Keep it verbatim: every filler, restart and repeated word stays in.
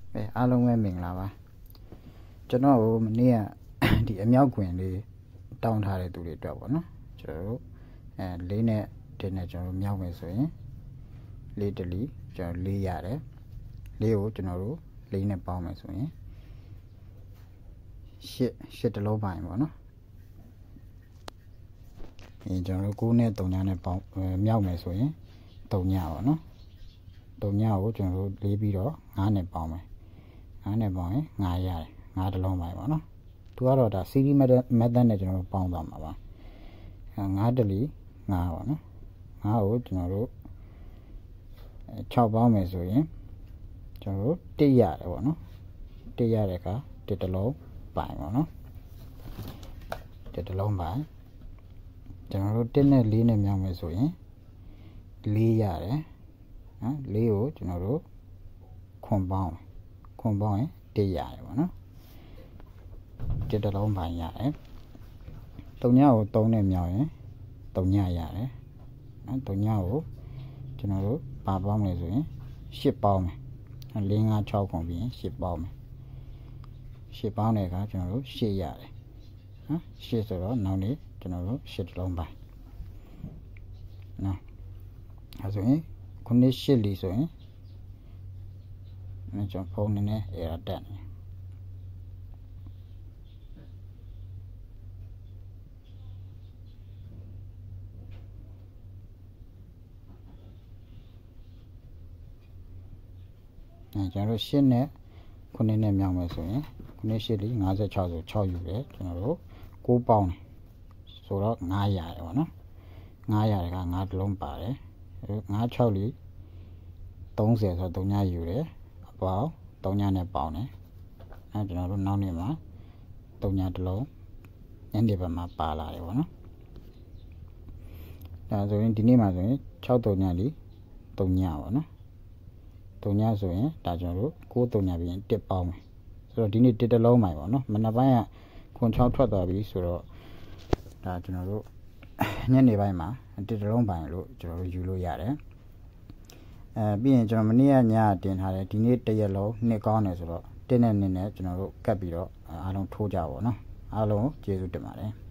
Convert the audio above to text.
အဲအားလုံးပဲမင်္ဂလာပါကျွန်တော်တို့မနေ့ကဒီအမြောက်ခွင်လေးတောင်းထားတဲ့သူတွေအတွက်ပေါ့နော်ကျွန်တော်တို့အဲလေးနဲ့တင်းနဲ့ကျွန်တော်တို့မြောက်မယ်ဆိုရင်လေးတလီကျွန်တော်လေးရတယ်လေးကိုကျွန်တော်တို့လေးနဲ့ပေါင်းမယ်ဆိုရင်ရှစ်ရှစ်တလုံးပိုင်းပေါ့နော်အဲကျွန်တော်တို့ကိုးနဲ့သုံးညနဲ့ပေါင်းမြောက်မယ်ဆိုရင်သုံးညပေါ့နော်သုံးညကိုကျွန်တော်တို့လေးပြီးတော့ငါးနဲ့ပေါင်းမယ်ငါးနဲ့ပေါင်းရင်ငါးရတယ်ငါးတလုံးပိုင်းပေါ့နော်သူကတော့ဒါ series method နဲ့ကျွန်တော်တို့ပေါင်းသွားမှာပါငါးတလီငါးပေါ့နော်ငါးကိုကျွန်တော်တို့၆ပေါင်းမယ်ဆိုရင်ကျွန်တော်တို့တစ်ရတယ်ပေါ့နော်တစ်ရတဲ့အခါတစ်တလုံးပိုင်းပေါ့နော်တစ်တလုံးပိုင်းကျွန်တော်တို့တစ်နဲ့လေးနဲ့မြောက်မယ်ဆိုရင်လေးရတယ်နော်လေးကိုကျွန်တော်တို့ခွန်ပေါင်းခွန်ပေါင်းရင်တစ်ရတယ်ပေါ့နော်တစ်တလုံးပိုင်းရတယ်သုံးညကိုသုံးနဲ့မြောက်ရင်သုံးညရတယ်နော်သုံးညကိုကျွန်တော်တို့ပါပေါင်းမယ်ဆိုရင်ရှစ်ပေါင်းမယ်လေးငါး၆ခွန်ပြီးရင်ရှစ်ပေါင်းမယ်ရှစ်ပေါင်းတဲ့အခါကျွန်တော်တို့ရှစ်ရတယ်နော်ရှစ်ဆိုတော့နောက်နေ့ကျွန်တော်တို့ရှစ်တလုံးပိုင်းနော်အဲဆိုရင်ခုနှစ်ရှစ်လီဆိုရင်ကျွန်တော်ဖုန်းနေနဲ့အဲ့ဒါတက်နေအဲကျွန်တော်တို့ရှစ်နဲ့ခုနှစ်နဲ့မြောက်မယ်ဆိုရင်ခုနှစ်ရှစ်လီ၅၆ဆို၆ယူတယ်ကျွန်တော်တို့ကိုးပေါင်းတယ်ဆိုတော့ငါးရတယ်ပေါ့နော်ငါးရတယ်ကငါးတလုံးပါတယ်ငါး၆လီသုံးဆယ်ဆိုတော့သုံးညယူတယ်အပေါင်းသုံးညနဲ့ပေါင်းတယ်အဲကျွန်တော်တို့နောက်နေ့မှာသုံးညတလုံးညနေဘက်မှာပါလာတယ်ပေါ့နော်ဒါဆိုရင်ဒီနေ့မှာဆိုရင်၆သုံးညလီသုံးညပေါ့နော်သုံးညဆိုရင်ဒါကျွန်တော်တို့ကိုးသုံးညပြီးရင်တစ်ပေါင်းမယ်ဆိုတော့ဒီနေ့တစ်တလုံးပိုင်းပေါ့နော်မနက်ပိုင်းကခွန်၆ထွက်သွားပြီဆိုတော့ဒါကျွန်တော်တို့ညနေပိုင်းမှာတစ်တလုံးပိုင်းလို့ကျွန်တော်တို့ယူလို့ရတယ်အဲပြီးရင်ကျွန်တော်မနေ့ကညတင်ထားတယ်ဒီနေ့တစ်ရက်လုံးနှစ်ကောင်းတယ်ဆိုတော့တစ်နဲ့နှစ်နဲ့ကျွန်တော်တို့ကတ်ပြီးတော့အားလုံးထိုးကြပါဘောနော်အားလုံးကျေးဇူးတင်ပါတယ်